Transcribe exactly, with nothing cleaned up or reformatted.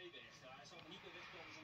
mee weg. Ja, hij zal me niet meer wegkomen.